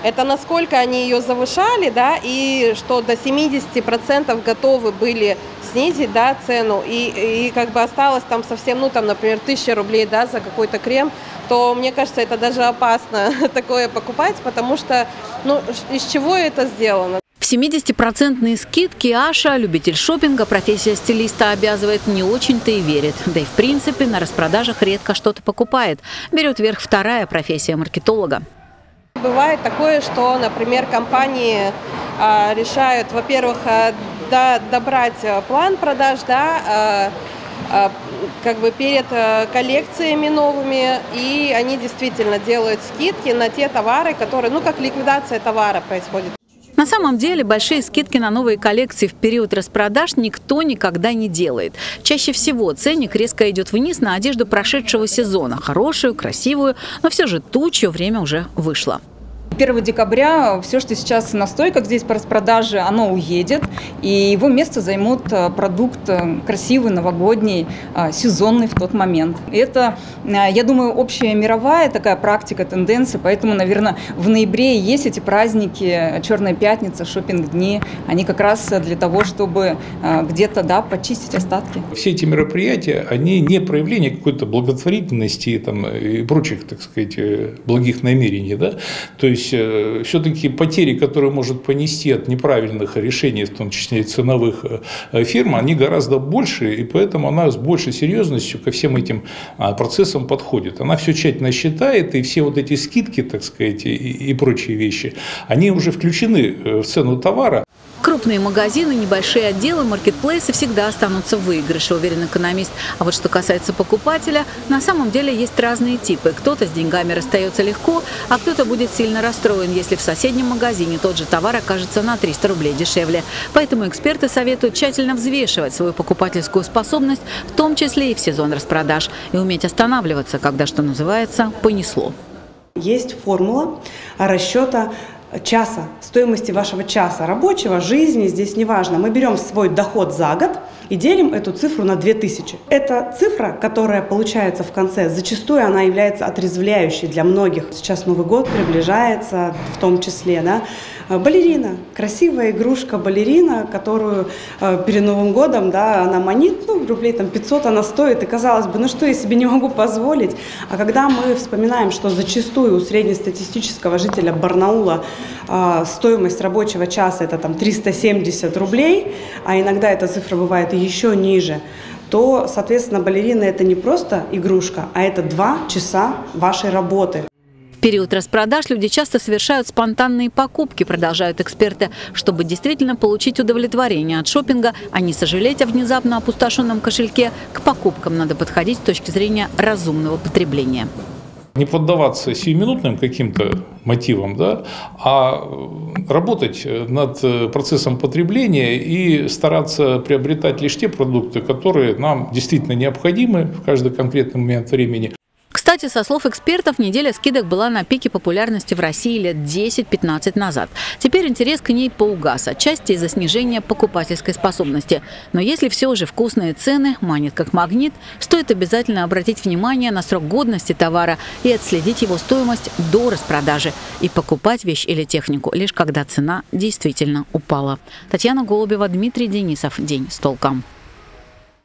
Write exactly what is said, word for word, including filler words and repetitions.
это насколько они ее завышали, да, и что до семидесяти процентов готовы были снизить, да, цену, и, и как бы осталось там совсем, ну там, например, тысяча рублей, да, за какой-то крем, то мне кажется, это даже опасно такое покупать, потому что, ну, из чего это сделано? В семидесятипроцентные скидки Аша, любитель шопинга, профессия стилиста обязывает, не очень-то и верит. Да и в принципе на распродажах редко что-то покупает. Берет верх вторая профессия маркетолога. Бывает такое, что, например, компании а, решают, во-первых, а, да, добрать план продаж, да, а, а, как бы перед а, коллекциями новыми, и они действительно делают скидки на те товары, которые, ну, как ликвидация товара происходит. На самом деле большие скидки на новые коллекции в период распродаж никто никогда не делает. Чаще всего ценник резко идет вниз на одежду прошедшего сезона. Хорошую, красивую, но все же ту, чье время уже вышло. первого декабря все, что сейчас на стойках здесь по распродаже, оно уедет, и его место займут продукт красивый, новогодний, сезонный в тот момент. Это, я думаю, общая мировая такая практика, тенденция, поэтому, наверное, в ноябре есть эти праздники, Черная пятница, шопинг-дни, они как раз для того, чтобы где-то, да, почистить остатки. Все эти мероприятия, они не проявление какой-то благотворительности там, и прочих, так сказать, благих намерений, да, то есть все-таки потери, которые может понести от неправильных решений, в том числе и ценовых фирм, они гораздо больше, и поэтому она с большей серьезностью ко всем этим процессам подходит. Она все тщательно считает, и все вот эти скидки, так сказать, и, и прочие вещи, они уже включены в цену товара. Крупные магазины, небольшие отделы, маркетплейсы всегда останутся в выигрыше, уверен экономист. А вот что касается покупателя, на самом деле есть разные типы. Кто-то с деньгами расстается легко, а кто-то будет сильно расстроен, если в соседнем магазине тот же товар окажется на триста рублей дешевле. Поэтому эксперты советуют тщательно взвешивать свою покупательскую способность, в том числе и в сезон распродаж, и уметь останавливаться, когда, что называется, понесло. Есть формула расчета часа, стоимости вашего часа рабочего, жизни, здесь неважно. Мы берем свой доход за год и делим эту цифру на две тысячи. Эта цифра, которая получается в конце, зачастую она является отрезвляющей для многих. Сейчас Новый год приближается, в том числе, да. Балерина, красивая игрушка балерина, которую э, перед Новым годом, да, она манит, ну, рублей там пятьсот она стоит, и казалось бы, ну что я себе не могу позволить. А когда мы вспоминаем, что зачастую у среднестатистического жителя Барнаула э, стоимость рабочего часа это там триста семьдесят рублей, а иногда эта цифра бывает еще ниже, то, соответственно, балерина это не просто игрушка, а это два часа вашей работы. В период распродаж люди часто совершают спонтанные покупки, продолжают эксперты, чтобы действительно получить удовлетворение от шопинга, а не сожалеть о внезапно опустошенном кошельке. К покупкам надо подходить с точки зрения разумного потребления. Не поддаваться сиюминутным каким-то мотивам, да, а работать над процессом потребления и стараться приобретать лишь те продукты, которые нам действительно необходимы в каждый конкретный момент времени. Кстати, со слов экспертов, неделя скидок была на пике популярности в России лет десять-пятнадцать назад. Теперь интерес к ней поугас, отчасти из-за снижения покупательской способности. Но если все же вкусные цены манят как магнит, стоит обязательно обратить внимание на срок годности товара и отследить его стоимость до распродажи. И покупать вещь или технику лишь когда цена действительно упала. Татьяна Голубева, Дмитрий Денисов. День с толком.